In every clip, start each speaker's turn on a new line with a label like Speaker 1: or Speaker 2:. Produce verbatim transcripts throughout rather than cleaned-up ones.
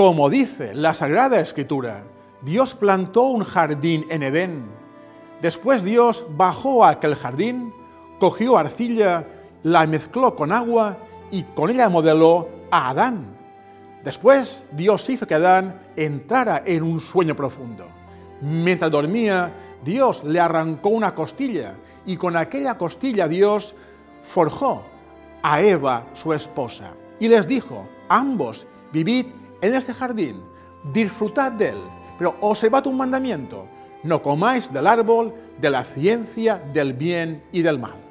Speaker 1: Como dice la Sagrada Escritura, Dios plantó un jardín en Edén. Después Dios bajó a aquel jardín, cogió arcilla, la mezcló con agua y con ella modeló a Adán. Después Dios hizo que Adán entrara en un sueño profundo. Mientras dormía, Dios le arrancó una costilla y con aquella costilla Dios forjó a Eva, su esposa, y les dijo: ambos vivid en este jardín, disfrutad de él, pero observad un mandamiento: no comáis del árbol de la ciencia del bien y del mal.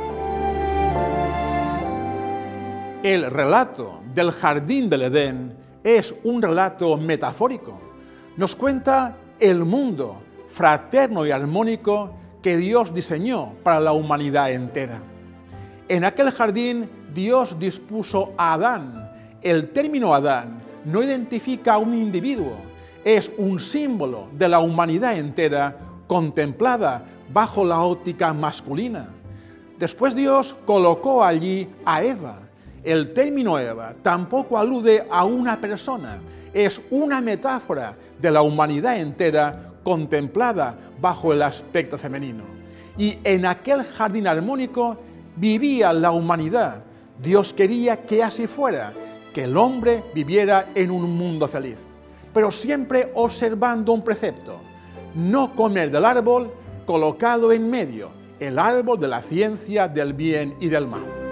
Speaker 1: El relato del jardín del Edén es un relato metafórico. Nos cuenta el mundo fraterno y armónico que Dios diseñó para la humanidad entera. En aquel jardín Dios dispuso a Adán. El término Adán no identifica a un individuo, es un símbolo de la humanidad entera contemplada bajo la óptica masculina. Después Dios colocó allí a Eva. El término Eva tampoco alude a una persona, es una metáfora de la humanidad entera contemplada bajo el aspecto femenino. Y en aquel jardín armónico vivía la humanidad. Dios quería que así fuera, que el hombre viviera en un mundo feliz, pero siempre observando un precepto: no comer del árbol colocado en medio, el árbol de la ciencia del bien y del mal.